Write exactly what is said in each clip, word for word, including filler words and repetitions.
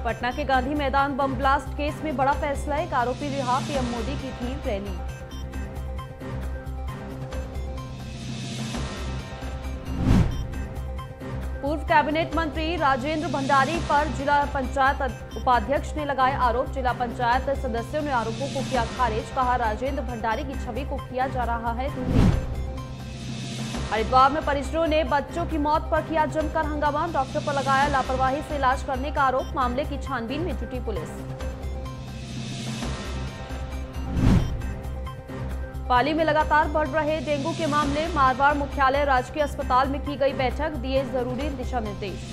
पटना के गांधी मैदान bomb blast case में बड़ा फैसला, एक आरोपी रिहा, पीएम मोदी की थी रैली। पूर्व कैबिनेट मंत्री राजेंद्र भंडारी पर जिला पंचायत उपाध्यक्ष ने लगाए आरोप, जिला पंचायत सदस्यों ने आरोपों को किया खारिज, कहा राजेंद्र भंडारी की छवि को किया जा रहा है धूमिल। हरिद्वार में परिजनों ने बच्चों की मौत पर किया जमकर हंगामा, डॉक्टर पर लगाया लापरवाही से इलाज करने का आरोप, मामले की छानबीन में जुटी पुलिस। पाली में लगातार बढ़ रहे डेंगू के मामले, मारवाड़ मुख्यालय राजकीय अस्पताल में की गई बैठक, दिए जरूरी दिशा निर्देश।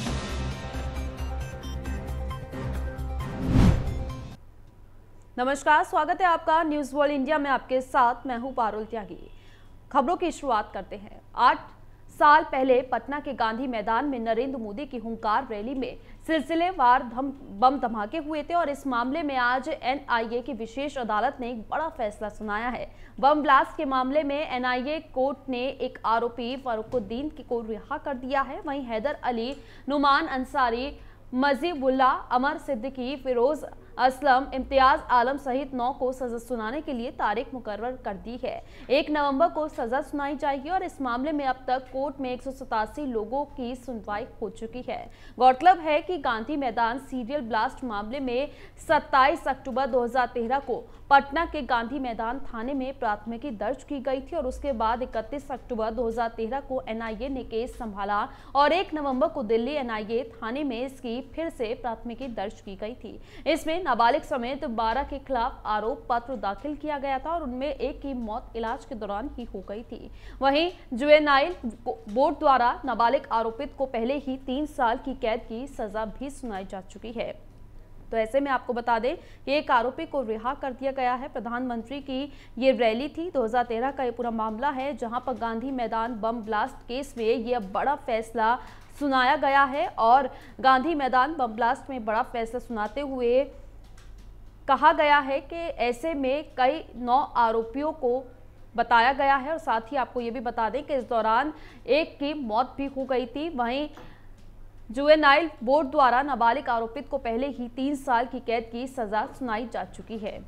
नमस्कार, स्वागत है आपका न्यूज वर्ल्ड इंडिया में, आपके साथ मैं हूं पारुल त्यागी। खबरों की शुरुआत करते हैं। आठ साल पहले पटना के गांधी मैदान में नरेंद्र मोदी की हुंकार रैली में सिलसिलेवार धम बम धमाके हुए थे और इस मामले में आज एनआईए की विशेष अदालत ने एक बड़ा फैसला सुनाया है। बम ब्लास्ट के मामले में एनआईए कोर्ट ने एक आरोपी फरूखुद्दीन को रिहा कर दिया है। वहीं हैदर अली, नुमान अंसारी, मजीबुल्ला, अमर सिद्दीकी, फिरोज असलम, इम्तियाज आलम सहित नौ को सजा सुनाने के लिए तारीख मुकर्रर कर दी है। एक नवंबर को सजा सुनाई जाएगी और इस मामले में अब तक कोर्ट में एक सौ सतासी लोगों की सुनवाई हो चुकी है। गौरतलब है कि गांधी मैदान सीरियल ब्लास्ट मामले में सत्ताईस अक्टूबर दो हजार तेरह को पटना के गांधी मैदान थाने में प्राथमिकी दर्ज की गई थी और उसके बाद इकतीस अक्टूबर दो हजार तेरह को एनआईए ने केस संभाला और एक नवंबर को दिल्ली एनआईए थाने में इसकी फिर से प्राथमिकी दर्ज की गई थी। इसमें नाबालिग समेत बारह के खिलाफ आरोप पत्र दाखिल किया गया था और उनमें एक की मौत इलाज के दौरान ही हो गई थी। वहीं जुवेनाइल बोर्ड द्वारा नाबालिग आरोपित को पहले ही तीन साल की कैद की सजा भी सुनाई जा चुकी है। तो ऐसे में आपको बता दें कि एक आरोपी को रिहा कर दिया गया है। प्रधानमंत्री की ये रैली थी, दो हजार तेरह का ये पूरा मामला है जहां पर गांधी मैदान बम ब्लास्ट केस में ये बड़ा फैसला सुनाया गया है और गांधी मैदान बम ब्लास्ट में बड़ा फैसला सुनाते हुए कहा गया है कि ऐसे में कई नौ आरोपियों को बताया गया है और साथ ही आपको ये भी बता दें कि इस दौरान एक की मौत भी हो गई थी। वहीं जुवेनाइल बोर्ड द्वारा नाबालिग आरोपित को पहले ही तीन साल की कैद की सजा सुनाई जा चुकी है।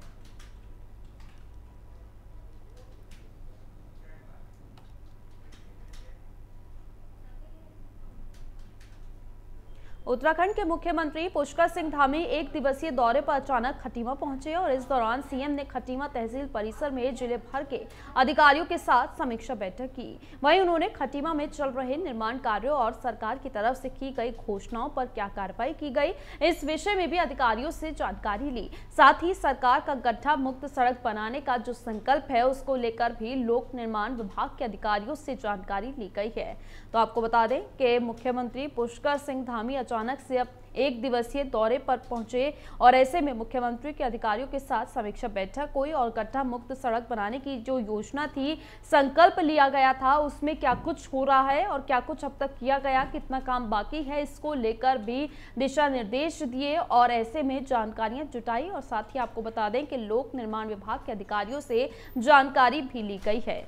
उत्तराखंड के मुख्यमंत्री पुष्कर सिंह धामी एक दिवसीय दौरे पर अचानक खटीमा पहुंचे और इस दौरान सीएम ने खटीमा तहसील परिसर में जिले भर के अधिकारियों के साथ समीक्षा बैठक की। वहीं उन्होंने खटीमा में चल रहे निर्माण कार्यों और सरकार की तरफ से की गई घोषणाओं पर क्या कार्रवाई की गई, इस विषय में भी अधिकारियों से जानकारी ली। साथ ही सरकार का गड्ढा मुक्त सड़क बनाने का जो संकल्प है उसको लेकर भी लोक निर्माण विभाग के अधिकारियों से जानकारी ली गई है। तो आपको बता दें कि मुख्यमंत्री पुष्कर सिंह धामी अचानक से अब एक दिवसीय दौरे पर पहुंचे और ऐसे में मुख्यमंत्री के अधिकारियों के साथ समीक्षा बैठक हुई और गड्ढा मुक्त सड़क बनाने की जो योजना थी, संकल्प लिया गया था, उसमें क्या कुछ हो रहा है और क्या कुछ अब तक किया गया, कितना काम बाकी है, इसको लेकर भी दिशा निर्देश दिए और ऐसे में जानकारियां जुटाई और साथ ही आपको बता दें कि लोक निर्माण विभाग के अधिकारियों से जानकारी भी ली गई है।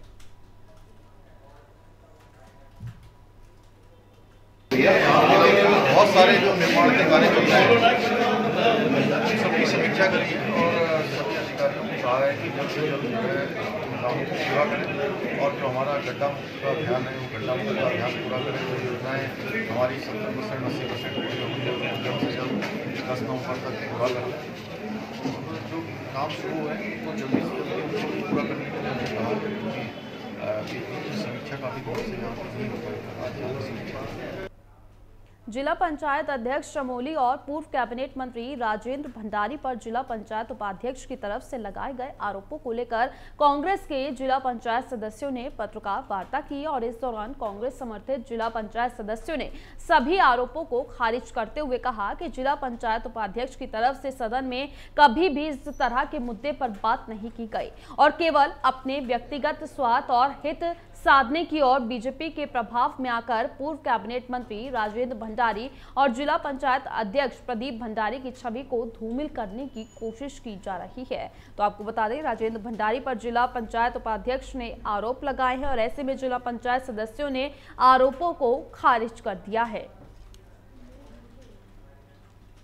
बहुत सारे जो निर्माण के कार्य चल रहे हैं सबकी समीक्षा करी है और सभी अधिकारियों को कहा है कि जल्द से जल्द जो है कामों को पूरा करें और जो हमारा गड्ढा मुक्त का अभियान है वो गड्ढा मुक्त का अभियान पूरा करें। जो योजनाएँ हमारी सत्तर परसेंट अस्सी परसेंट जल्द से जल्द दस नवंबर तक पूरा करें। जो काम शुरू है वो जल्दी से जल्दी पूरा करने के लिए कहा कि समीक्षा काफ़ी बहुत से यहाँ पर नहीं हो पाएगा। जिला पंचायत अध्यक्ष चमोली और पूर्व कैबिनेट मंत्री राजेंद्र भंडारी पर जिला पंचायत उपाध्यक्ष की तरफ से लगाए गए आरोपों को लेकर कांग्रेस के जिला पंचायत सदस्यों ने पत्रकार वार्ता की और इस दौरान कांग्रेस समर्थित जिला पंचायत सदस्यों ने सभी आरोपों को खारिज करते हुए कहा कि जिला पंचायत उपाध्यक्ष की तरफ से सदन में कभी भी इस तरह के मुद्दे पर बात नहीं की गई और केवल अपने व्यक्तिगत स्वार्थ और हित साधने की ओर बीजेपी के प्रभाव में आकर पूर्व कैबिनेट मंत्री राजेंद्र भंडारी और जिला पंचायत अध्यक्ष प्रदीप भंडारी की छवि को धूमिल करने की कोशिश की जा रही है। तो आपको बता दें, राजेंद्र भंडारी पर जिला पंचायत उपाध्यक्ष ने आरोप लगाए हैं और ऐसे में जिला पंचायत सदस्यों ने आरोपों को खारिज कर दिया है।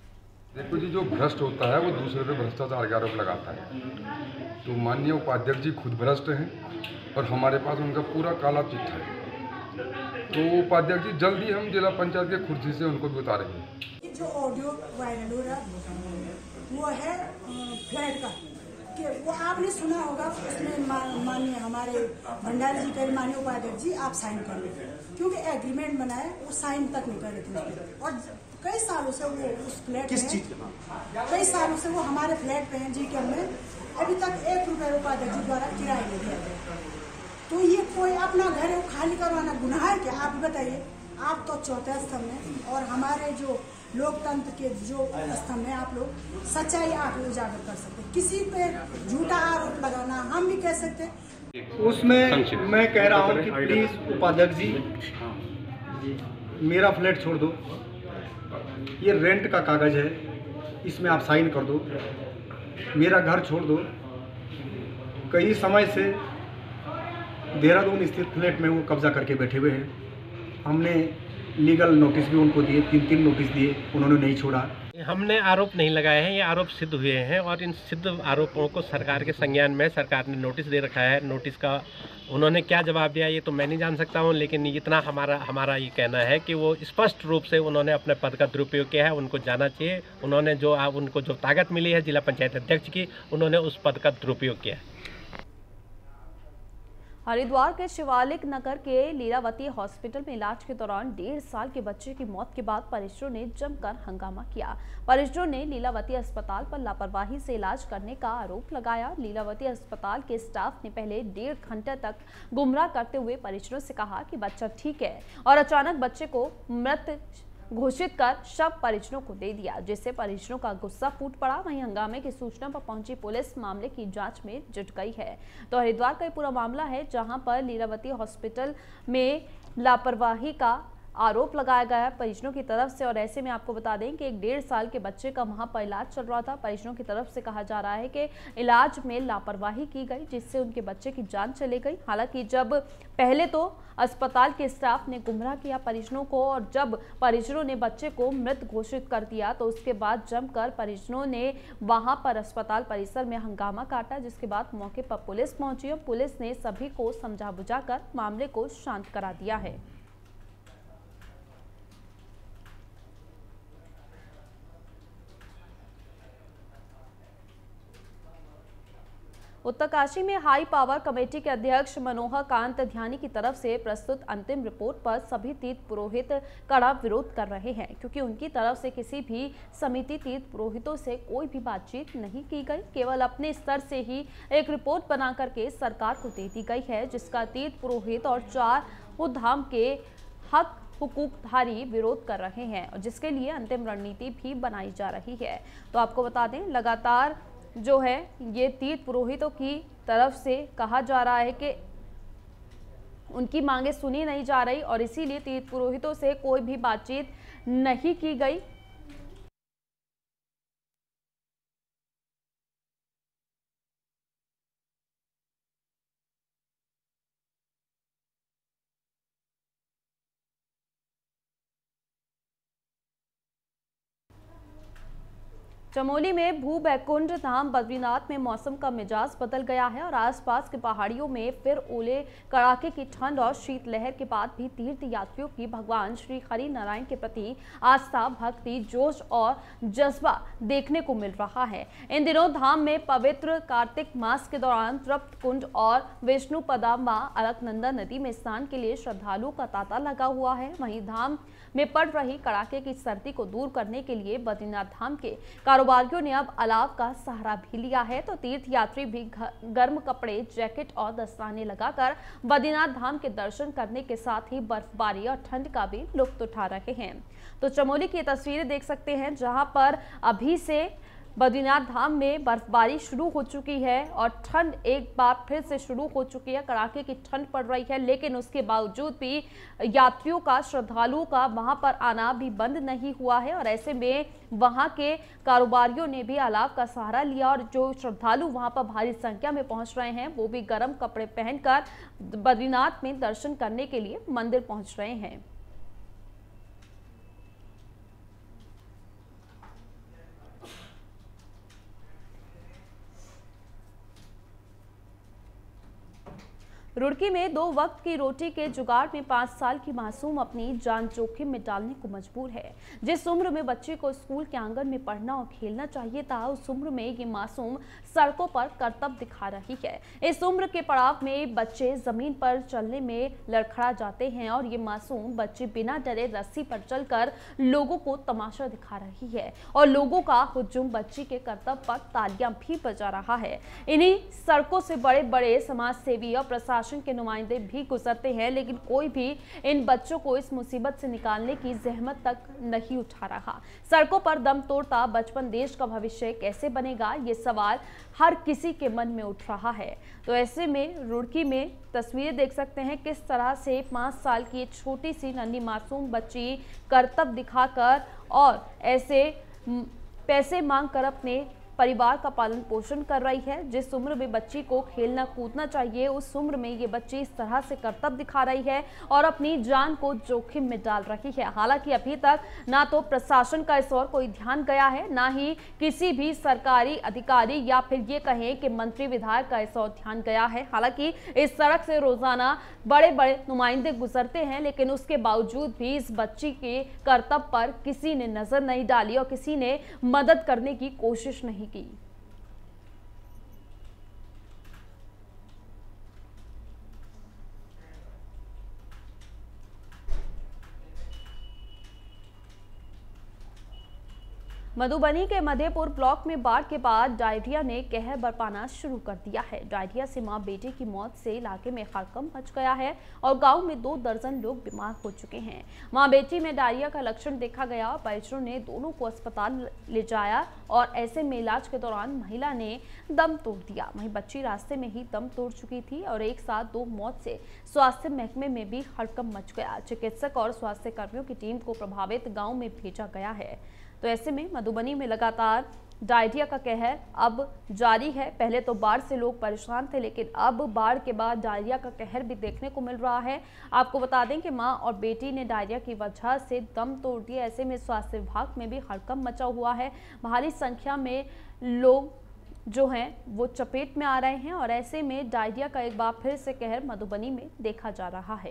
देखो जी, जो भ्रष्ट होता है वो दूसरे पे भ्रष्टाचार का आरोप लगाता है। तो माननीय उपाध्यक्ष जी खुद भ्रष्ट हैं और हमारे पास उनका पूरा काला चिट्ठा है। तो उपाध्यक्ष जी जल्दी हम जिला पंचायत के कुर्सी से उनको भी उतारेंगे। जो ऑडियो वायरल हो रहा वो है फ्लैट का, कि वो आपने सुना होगा। उसमें माननीय हमारे भंडारी जी कह माननीय उपाध्यक्ष जी आप साइन कर लो, क्योंकि एग्रीमेंट बना है वो साइन तक नहीं कर रहे थे। और कई सालों से वो उस फ्लैट में कई सालों से वो हमारे फ्लैट पे हैं जी के में अभी तक एक रुपये उपाध्यक्ष जी द्वारा किराया नहीं दिया गया। तो ये कोई अपना घर है वो खाली करवाना गुनाह है क्या? आप बताइए। आप तो चौथे स्तंभ में और हमारे जो लोकतंत्र के जो स्तंभ में आप लोग सच्चाई आप उजागर कर सकते, किसी पे झूठा आरोप लगाना हम भी कह सकते। उसमें मैं कह रहा हूँ कि प्लीज उपाध्यक्ष जी मेरा फ्लैट छोड़ दो, ये रेंट का कागज है, इसमें आप साइन कर दो। मेरा घर छोड़ दो। कई समय से देहरादून स्थित फ्लैट में वो कब्जा करके बैठे हुए हैं। हमने लीगल नोटिस भी उनको दिए, तीन तीन नोटिस दिए, उन्होंने नहीं छोड़ा। हमने आरोप नहीं लगाए हैं, ये आरोप सिद्ध हुए हैं और इन सिद्ध आरोपों को सरकार के संज्ञान में सरकार ने नोटिस दे रखा है। नोटिस का उन्होंने क्या जवाब दिया ये तो मैं नहीं जान सकता हूं, लेकिन इतना हमारा हमारा ये कहना है कि वो स्पष्ट रूप से उन्होंने अपने पद का दुरुपयोग किया है। उनको जाना चाहिए। उन्होंने जो उनको जो ताकत मिली है जिला पंचायत अध्यक्ष की, उन्होंने उस पद का दुरुपयोग किया है। हरिद्वार के शिवालिक नगर के लीलावती हॉस्पिटल में इलाज के दौरान डेढ़ साल के बच्चे की मौत के बाद परिजनों ने जमकर हंगामा किया। परिजनों ने लीलावती अस्पताल पर लापरवाही से इलाज करने का आरोप लगाया। लीलावती अस्पताल के स्टाफ ने पहले डेढ़ घंटे तक गुमराह करते हुए परिजनों से कहा कि बच्चा ठीक है और अचानक बच्चे को मृत घोषित कर शव परिजनों को दे दिया, जिससे परिजनों का गुस्सा फूट पड़ा। वहीं हंगामे की सूचना पर पहुंची पुलिस मामले की जांच में जुट गई है। तो हरिद्वार का ये पूरा मामला है जहां पर लीलावती हॉस्पिटल में लापरवाही का आरोप लगाया गया है परिजनों की तरफ से। और ऐसे में आपको बता दें कि एक डेढ़ साल के बच्चे का वहां पर इलाज चल रहा था। परिजनों की तरफ से कहा जा रहा है कि इलाज में लापरवाही की गई, जिससे उनके बच्चे की जान चली गई। हालांकि जब पहले तो अस्पताल के स्टाफ ने गुमराह किया परिजनों को और जब परिजनों ने बच्चे को मृत घोषित कर दिया तो उसके बाद जमकर परिजनों ने वहां पर अस्पताल परिसर में हंगामा काटा, जिसके बाद मौके पर पुलिस पहुंची और पुलिस ने सभी को समझा बुझाकर मामले को शांत करा दिया है। उत्तरकाशी में हाई पावर कमेटी के अध्यक्ष मनोहर कांत ध्यानी की तरफ से प्रस्तुत अंतिम रिपोर्ट पर सभी तीर्थ पुरोहित कड़ा विरोध कर रहे हैं, क्योंकि उनकी तरफ से किसी भी समिति तीर्थ पुरोहितों से कोई भी बातचीत नहीं की गई। केवल अपने स्तर से ही एक रिपोर्ट बना करके सरकार को दे दी गई है, जिसका तीर्थ पुरोहित और चार धाम के हक हुकूकधारी विरोध कर रहे हैं और जिसके लिए अंतिम रणनीति भी बनाई जा रही है। तो आपको बता दें, लगातार जो है ये तीर्थ पुरोहितों की तरफ से कहा जा रहा है कि उनकी मांगे सुनी नहीं जा रही और इसीलिए तीर्थ पुरोहितों से कोई भी बातचीत नहीं की गई। चमोली में भू बैकुंठ धाम बद्रीनाथ में मौसम का मिजाज बदल गया है और आसपास के पहाड़ियों में फिर ओले कड़ाके की ठंड और शीतलहर के बाद भी तीर्थ यात्रियों की भगवान श्री हरि नारायण के प्रति आस्था, भक्ति, जोश और जज्बा देखने को मिल रहा है। इन दिनों धाम में पवित्र कार्तिक मास के दौरान तृप्त कुंड और विष्णुपदा मां अलकनंदा नदी में स्नान के लिए श्रद्धालुओं का तांता लगा हुआ है। वहीं धाम में पड़ रही कड़ाके की सर्दी को दूर करने के लिए बद्रीनाथ धाम के कारोबारियों ने अब अलाव का सहारा भी लिया है। तो तीर्थ यात्री भी गर्म कपड़े, जैकेट और दस्ताने लगाकर बद्रीनाथ धाम के दर्शन करने के साथ ही बर्फबारी और ठंड का भी लुत्फ उठा रहे हैं। तो चमोली की तस्वीरें देख सकते हैं, जहां पर अभी से बद्रीनाथ धाम में बर्फबारी शुरू हो चुकी है और ठंड एक बार फिर से शुरू हो चुकी है। कड़ाके की ठंड पड़ रही है, लेकिन उसके बावजूद भी यात्रियों का, श्रद्धालुओं का वहां पर आना भी बंद नहीं हुआ है और ऐसे में वहां के कारोबारियों ने भी अलाव का सहारा लिया और जो श्रद्धालु वहां पर भारी संख्या में पहुंच रहे हैं वो भी गर्म कपड़े पहनकर बद्रीनाथ में दर्शन करने के लिए मंदिर पहुंच रहे हैं। रुड़की में दो वक्त की रोटी के जुगाड़ में पाँच साल की मासूम अपनी जान जोखिम में डालने को मजबूर है। जिस उम्र में बच्चे को स्कूल के आंगन में पढ़ना और खेलना चाहिए था, उस उम्र में ये मासूम सड़कों पर करतब दिखा रही है। इस उम्र के पड़ाव में बच्चे जमीन पर चलने में लड़खड़ा जाते हैं और ये मासूम बच्चे बिना डरे रस्सी पर चलकर लोगों को तमाशा दिखा रही है और लोगों का हुजूम बच्ची के करतब पर तालियां भी बजा रहा है। इन्हीं सड़कों से बड़े बड़े समाज सेवी और प्रशासन के नुमाइंदे भी गुजरते हैं, लेकिन कोई भी इन बच्चों को इस मुसीबत से निकालने की जहमत तक नहीं उठा रहा। सड़कों पर दम तोड़ता बचपन देश का भविष्य कैसे बनेगा, ये सवाल हर किसी के मन में उठ रहा है। तो ऐसे में रुड़की में तस्वीरें देख सकते हैं किस तरह से पाँच साल की छोटी सी नन्ही मासूम बच्ची करतब दिखाकर और ऐसे पैसे मांग कर अपने परिवार का पालन पोषण कर रही है। जिस उम्र में बच्ची को खेलना कूदना चाहिए, उस उम्र में ये बच्ची इस तरह से करतब दिखा रही है और अपनी जान को जोखिम में डाल रही है। हालांकि अभी तक ना तो प्रशासन का इस ओर कोई ध्यान गया है, ना ही किसी भी सरकारी अधिकारी या फिर ये कहें कि मंत्री विधायक का इस ओर ध्यान गया है। हालांकि इस सड़क से रोजाना बड़े बड़े नुमाइंदे गुजरते हैं, लेकिन उसके बावजूद भी इस बच्ची के करतब पर किसी ने नजर नहीं डाली और किसी ने मदद करने की कोशिश नहीं की। मधुबनी के मधेपुर ब्लॉक में बाढ़ के बाद डायरिया ने कहर बरपाना शुरू कर दिया है। डायरिया से मां बेटे की मौत से इलाके में हड़कंप मच गया है और गांव में दो दर्जन लोग बीमार हो चुके हैं। मां बेटी में डायरिया का लक्षण देखा गया और परिजनों ने दोनों को अस्पताल ले जाया और ऐसे में इलाज के दौरान महिला ने दम तोड़ दिया। वहीं बच्ची रास्ते में ही दम तोड़ चुकी थी और एक साथ दो मौत से स्वास्थ्य महकमे में भी हड़कंप मच गया। चिकित्सक और स्वास्थ्य कर्मियों की टीम को प्रभावित गाँव में भेजा गया है। तो ऐसे में मधुबनी में लगातार डायरिया का कहर अब जारी है। पहले तो बाढ़ से लोग परेशान थे, लेकिन अब बाढ़ के बाद डायरिया का कहर भी देखने को मिल रहा है। आपको बता दें कि मां और बेटी ने डायरिया की वजह से दम तोड़ दिया। ऐसे में स्वास्थ्य विभाग में भी हड़कंप मचा हुआ है। भारी संख्या में लोग जो हैं वो चपेट में आ रहे हैं और ऐसे में डायरिया का एक बार फिर से कहर मधुबनी में देखा जा रहा है।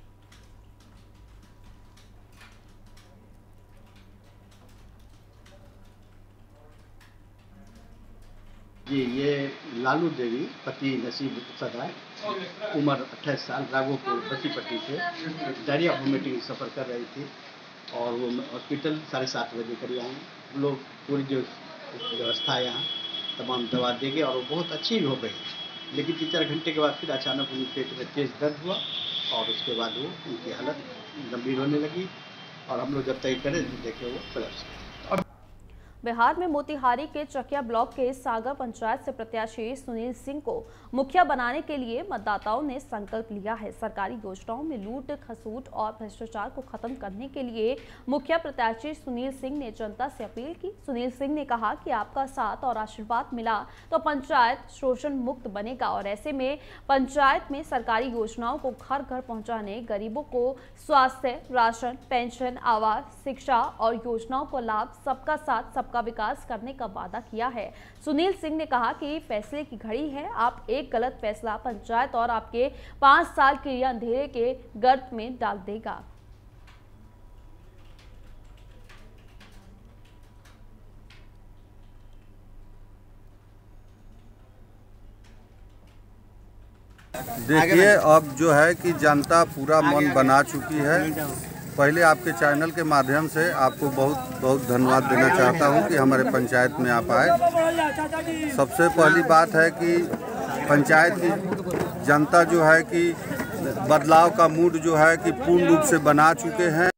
जी, ये लालू देवी पति नसीब सदाय, उम्र अट्ठाईस साल, राघोपुर बसीपट्टी से डायरिया वोमिटिंग सफ़र कर रही थी और वो हॉस्पिटल साढ़े सात बजे करीब आए। हम लोग पूरी जो व्यवस्था है यहाँ तमाम दवा देंगे और वो बहुत अच्छी हो गई, लेकिन तीन चार घंटे के बाद फिर अचानक उनके पेट में तेज़ दर्द हुआ और उसके बाद वो उनकी हालत गंभीर होने लगी और हम लोग जब तक करें देखे वो कोलैप्स। बिहार में मोतिहारी के चकिया ब्लॉक के सागर पंचायत से प्रत्याशी सुनील सिंह को मुखिया बनाने के लिए मतदाताओं ने संकल्प लिया है। सरकारी योजनाओं में लूट खसूट और भ्रष्टाचार को खत्म करने के लिए मुखिया प्रत्याशी सुनील सिंह ने जनता से अपील की। सुनील सिंह ने कहा कि आपका साथ और आशीर्वाद मिला तो पंचायत शोषण मुक्त बनेगा और ऐसे में पंचायत में सरकारी योजनाओं को घर घर पहुंचाने, गरीबों को स्वास्थ्य, राशन, पेंशन, आवास, शिक्षा और योजनाओं को लाभ, सबका साथ सबका विकास करने का वादा किया है। सुनील सिंह ने कहा कि फैसले की घड़ी है। आप एक गलत फैसला पंचायत और आपके पांच साल के अंधेरे के गर्त में डाल देगा। देखिए, अब जो है कि जनता पूरा मन बना चुकी है। पहले आपके चैनल के माध्यम से आपको बहुत बहुत धन्यवाद देना चाहता हूं कि हमारे पंचायत में आप आए। सबसे पहली बात है कि पंचायत की जनता जो है कि बदलाव का मूड जो है कि पूर्ण रूप से बना चुके हैं।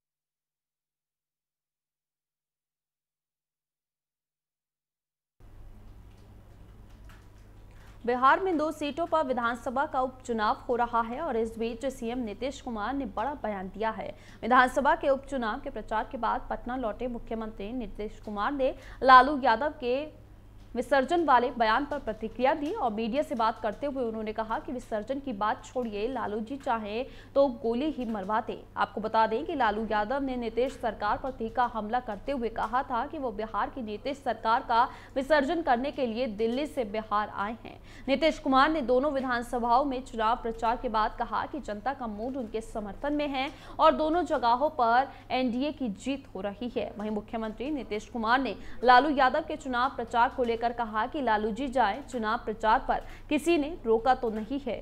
बिहार में दो सीटों पर विधानसभा का उपचुनाव हो रहा है और इस बीच सीएम नीतीश कुमार ने बड़ा बयान दिया है। विधानसभा के उपचुनाव के प्रचार के बाद पटना लौटे मुख्यमंत्री नीतीश कुमार ने लालू यादव के विसर्जन वाले बयान पर प्रतिक्रिया दी और मीडिया से बात करते हुए उन्होंने कहा कि विसर्जन की बात छोड़िए, लालू जी चाहे तो गोली ही मरवाते। आपको बता दें कि लालू यादव ने नीतीश सरकार पर तीखा हमला करते हुए कहा था कि वो बिहार की नीतीश सरकार का विसर्जन करने के लिए दिल्ली से बिहार आए हैं। नीतीश कुमार ने दोनों विधानसभाओं में चुनाव प्रचार के बाद कहा कि जनता का मूड उनके समर्थन में है और दोनों जगहों पर एनडीए की जीत हो रही है। वहीं मुख्यमंत्री नीतीश कुमार ने लालू यादव के चुनाव प्रचार को लेकर कहा कि लालू जी जाए, चुनाव प्रचार पर किसी ने रोका तो नहीं है।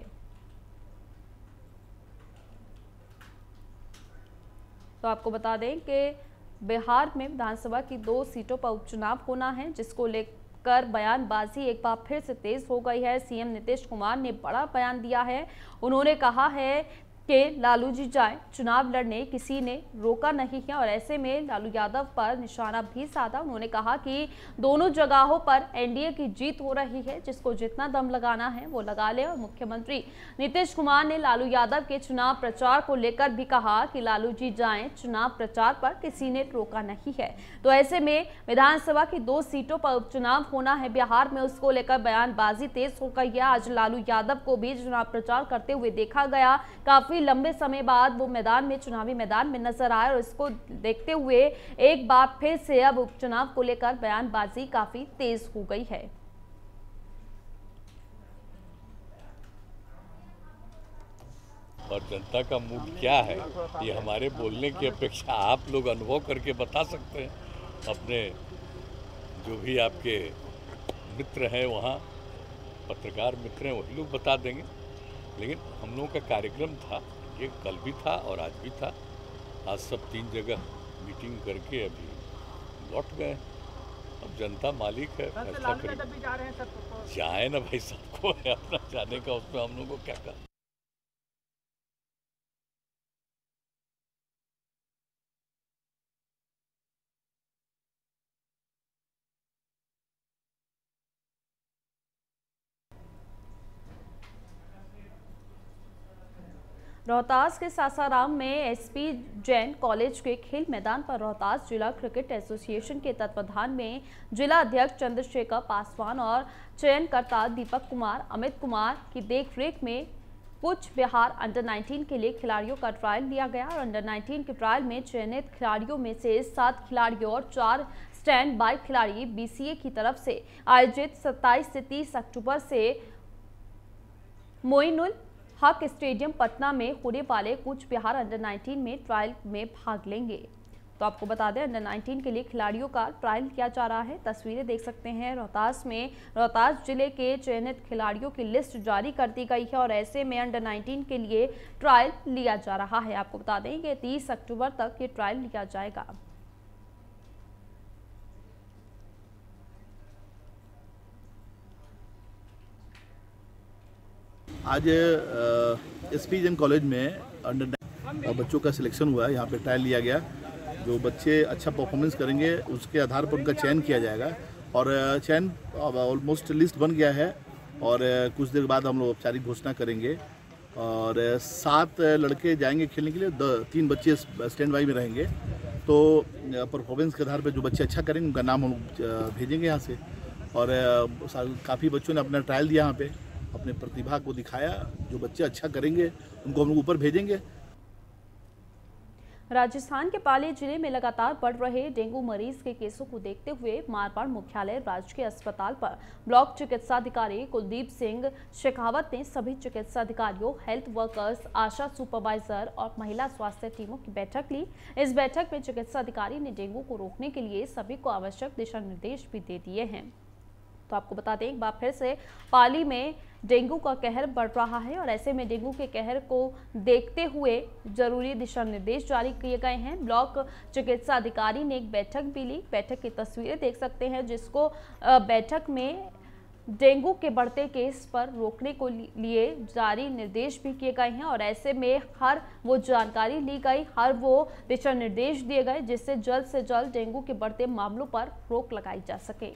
तो आपको बता दें कि बिहार में विधानसभा की दो सीटों पर उपचुनाव होना है, जिसको लेकर बयानबाजी एक बार फिर से तेज हो गई है। सीएम नीतीश कुमार ने बड़ा बयान दिया है। उन्होंने कहा है कि लालू जी जाए, चुनाव लड़ने किसी ने रोका नहीं है और ऐसे में लालू यादव पर निशाना भी साधा। उन्होंने कहा कि दोनों जगहों पर एनडीए की जीत हो रही है, जिसको जितना दम लगाना है वो लगा ले। और मुख्यमंत्री नीतीश कुमार ने लालू यादव के चुनाव प्रचार को लेकर भी कहा कि लालू जी जाएं, चुनाव प्रचार पर किसी ने रोका नहीं है। तो ऐसे में विधानसभा की दो सीटों पर उपचुनाव होना है बिहार में, उसको लेकर बयानबाजी तेज हो गई है। आज लालू यादव को भी चुनाव प्रचार करते हुए देखा गया। काफी लंबे समय बाद वो मैदान में चुनावी मैदान में नजर आए और इसको देखते हुए एक बार फिर से अब उपचुनाव को लेकर बयानबाजी काफी तेज हो गई है। और जनता का मूड क्या है, ये हमारे बोलने की अपेक्षा आप लोग अनुभव करके बता सकते हैं। अपने जो भी आपके मित्र हैं वहाँ, पत्रकार मित्र हैं, वही लोग बता देंगे। लेकिन हम लोगों का कार्यक्रम था, ये कल भी था और आज भी था। आज सब तीन जगह मीटिंग करके अभी लौट गए। अब जनता मालिक है, फैसला करेगी। जाए ना भाई, सबको है अपना जाने का, उसमें हम लोगों को क्या कहा। रोहतास के सासाराम में एसपी जैन कॉलेज के खेल मैदान पर रोहतास जिला क्रिकेट एसोसिएशन के तत्वाधान में जिला अध्यक्ष चंद्रशेखर पासवान और चयनकर्ता दीपक कुमार अमित कुमार की देखरेख में कूच बिहार अंडर नाइनटीन के लिए खिलाड़ियों का ट्रायल लिया गया और अंडर नाइनटीन के ट्रायल में चयनित खिलाड़ियों में से सात खिलाड़ियों और चार स्टैंड बाय खिलाड़ी बीसीए की तरफ से आयोजित सत्ताईस से तीस अक्टूबर से मोइनुल हक स्टेडियम पटना में होने वाले कूच बिहार अंडर नाइनटीन में ट्रायल में भाग लेंगे। तो आपको बता दें, अंडर नाइनटीन के लिए खिलाड़ियों का ट्रायल किया जा रहा है। तस्वीरें देख सकते हैं रोहतास में। रोहतास जिले के चयनित खिलाड़ियों की लिस्ट जारी कर दी गई है और ऐसे में अंडर नाइनटीन के लिए ट्रायल लिया जा रहा है। आपको बता दें कि तीस अक्टूबर तक ये ट्रायल लिया जाएगा। आज एसपी जैन कॉलेज में अंडर बच्चों का सिलेक्शन हुआ है। यहाँ पे ट्रायल लिया गया। जो बच्चे अच्छा परफॉर्मेंस करेंगे उसके आधार पर उनका चयन किया जाएगा और चयन ऑलमोस्ट लिस्ट बन गया है और कुछ देर बाद हम लोग औपचारिक घोषणा करेंगे। और सात लड़के जाएंगे खेलने के लिए, तीन बच्चे स्टैंड बाई में रहेंगे। तो परफॉर्मेंस के आधार पर जो बच्चे अच्छा करेंगे उनका नाम हम भेजेंगे यहाँ से। और काफ़ी बच्चों ने अपना ट्रायल दिया, यहाँ पे अपने प्रतिभा को दिखाया। जो बच्चे अच्छा करेंगे उनको हम लोग ऊपर भेजेंगे। राजस्थान के पाली जिले में लगातार बढ़ रहे डेंगू मरीज के केसों को देखते हुए मारवाड़ मुख्यालय राजकीय अस्पताल पर ब्लॉक चिकित्साधिकारी कुलदीप सिंह शेखावत ने सभी चिकित्सा अधिकारियों, हेल्थ वर्कर्स, आशा सुपरवाइजर और महिला स्वास्थ्य टीमों की बैठक ली। इस बैठक में चिकित्सा अधिकारी ने डेंगू को रोकने के लिए सभी को आवश्यक दिशा निर्देश भी दे दिए हैं। तो आपको बता दें, एक बार फिर से पाली में डेंगू का कहर बढ़ रहा है और ऐसे में डेंगू के कहर को देखते हुए जरूरी दिशा निर्देश जारी किए गए हैं। ब्लॉक चिकित्सा अधिकारी ने एक बैठक भी ली। बैठक की तस्वीरें देख सकते हैं, जिसको बैठक में डेंगू के बढ़ते केस पर रोकने को लिए जारी निर्देश भी किए गए हैं और ऐसे में हर वो जानकारी ली गई, हर वो दिशा निर्देश दिए गए जिससे जल्द से जल्द डेंगू के बढ़ते मामलों पर रोक लगाई जा सके।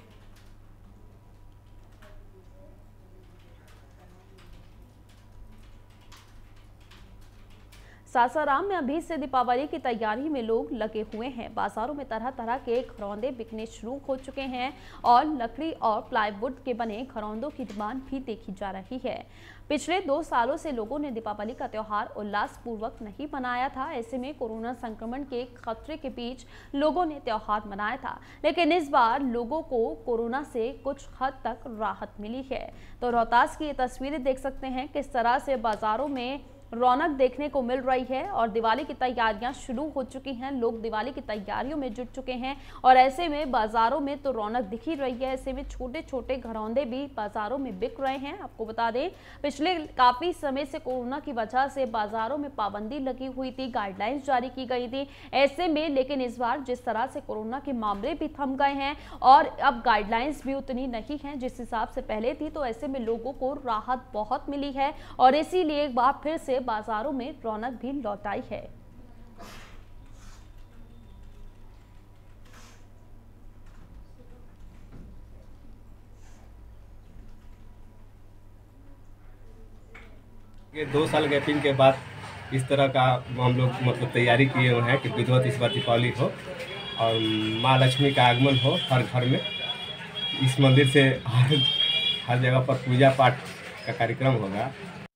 सासाराम में अभी से दीपावली की तैयारी में लोग लगे हुए हैं। बाजारों में तरह तरह के घरौंदे बिकने शुरू हो चुके हैं और लकड़ी और प्लाईवुड के बने घरौंदों की डिमांड भी देखी जा रही है। पिछले दो सालों से लोगों ने दीपावली का त्योहार उल्लासपूर्वक नहीं मनाया था। ऐसे में कोरोना संक्रमण के खतरे के बीच लोगों ने त्योहार मनाया था, लेकिन इस बार लोगों को कोरोना से कुछ हद तक राहत मिली है। तो रोहतास की ये तस्वीरें देख सकते हैं किस तरह से बाजारों में रौनक देखने को मिल रही है और दिवाली की तैयारियां शुरू हो चुकी हैं। लोग दिवाली की तैयारियों में जुट चुके हैं और ऐसे में बाजारों में तो रौनक दिख ही रही है। ऐसे में छोटे छोटे घरौंदे भी बाजारों में बिक रहे हैं। आपको बता दें, पिछले काफी समय से कोरोना की वजह से बाजारों में पाबंदी लगी हुई थी, गाइडलाइंस जारी की गई थी। ऐसे में लेकिन इस बार जिस तरह से कोरोना के मामले भी थम गए हैं और अब गाइडलाइंस भी उतनी नहीं है जिस हिसाब से पहले थी, तो ऐसे में लोगों को राहत बहुत मिली है और इसीलिए एक बार फिर से बाजारों में रौनक भी लौट आई है। ये दो साल गैपिंग के बाद इस तरह का हम लोग मतलब तैयारी किए हुए हैं कि विधिवत इस बार दीपावली हो और माँ लक्ष्मी का आगमन हो हर घर में। इस मंदिर से हर हर जगह पर पूजा पाठ का कार्यक्रम होगा।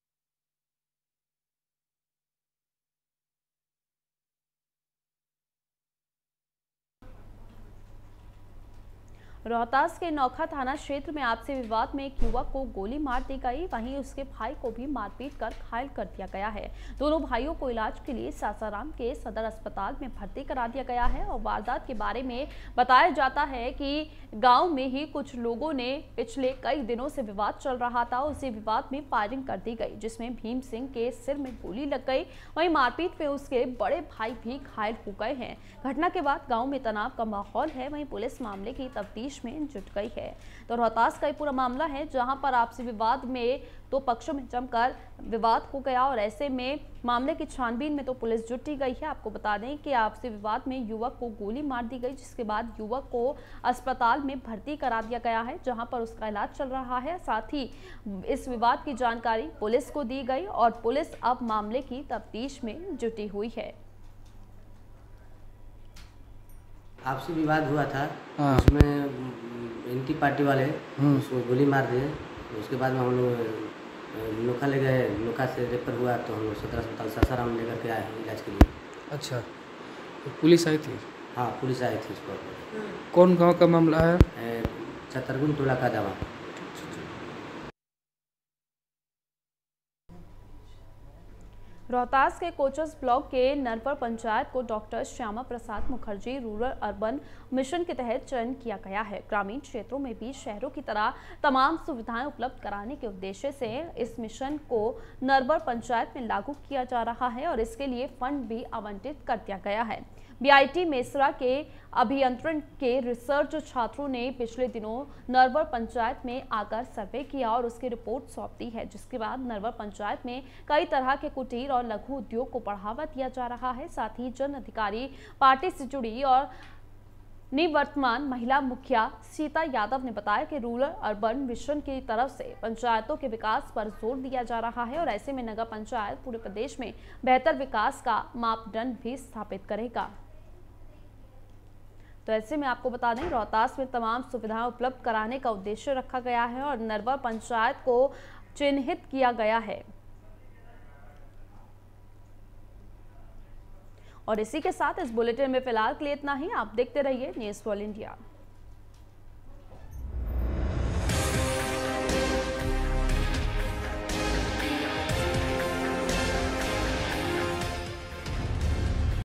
रोहतास के नौखा थाना क्षेत्र में आपसी विवाद में एक युवक को गोली मार दी गई, वहीं उसके भाई को भी मारपीट कर घायल कर दिया गया है। दोनों भाइयों को इलाज के लिए सासाराम के सदर अस्पताल में भर्ती करा दिया गया है और वारदात के बारे में बताया जाता है कि गांव में ही कुछ लोगों ने पिछले कई दिनों से विवाद चल रहा था। उसी विवाद में फायरिंग कर दी गई, जिसमें भीम सिंह के सिर में गोली लग गई। वहीं मारपीट में उसके बड़े भाई भी घायल हो गए हैं। घटना के बाद गाँव में तनाव का माहौल है। वहीं पुलिस मामले की तफ्तीश में जुट गई है। तो रोहतास का ये पूरा मामला है जहां पर आपसी विवाद में दो पक्षों में जमकर विवाद हो गया और ऐसे में मामले की छानबीन में तो पुलिस जुटी गई है। आपको बता दें कि आपसी विवाद में युवक को गोली मार दी गई, जिसके बाद युवक को अस्पताल में भर्ती करा दिया गया है जहां पर उसका इलाज चल रहा है। साथ ही इस विवाद की जानकारी पुलिस को दी गई और पुलिस अब मामले की तफ्तीश में जुटी हुई है। आपसी विवाद हुआ था, उसमें एंटी पार्टी वाले उसको गोली मार दिए। उसके बाद में हम लोग नोखा ले गए, नोखा से रेफर हुआ तो हम लोग सदर अस्पताल सासाराम लेकर के आए इलाज के लिए। अच्छा, तो पुलिस आई थी? हाँ, पुलिस आई थी। इस पर कौन गांव का मामला है? छतरगुन टोला का दावा। रोहतास के कोचस ब्लॉक के नरवर पंचायत को doctor Shyama Prasad Mukherjee rural urban mission के तहत चयन किया गया है। ग्रामीण क्षेत्रों में भी शहरों की तरह तमाम सुविधाएं उपलब्ध कराने के उद्देश्य से इस मिशन को नरवर पंचायत में लागू किया जा रहा है और इसके लिए फंड भी आवंटित कर दिया गया है। बीआईटी मेसरा के अभियंत्रण के रिसर्च छात्रों ने पिछले दिनों नरवर पंचायत में आकर सर्वे किया और उसकी रिपोर्ट सौंप दी है, जिसके बाद नरवर पंचायत में कई तरह के कुटीर और लघु उद्योग को बढ़ावा दिया जा रहा है। साथ ही जन अधिकारी पार्टी से जुड़ी और निवर्तमान महिला मुखिया सीता यादव ने बताया कि रूरल अर्बन मिशन की तरफ से पंचायतों के विकास पर जोर दिया जा रहा है और ऐसे में नगर पंचायत पूरे प्रदेश में बेहतर विकास का मापदंड भी स्थापित करेगा। तो ऐसे में आपको बता दें, रोहतास में तमाम सुविधाएं उपलब्ध कराने का उद्देश्य रखा गया है और नरवर पंचायत को चिन्हित किया गया है। और इसी के साथ इस बुलेटिन में फिलहाल के लिए इतना ही। आप देखते रहिए न्यूज़ वर्ल्ड इंडिया।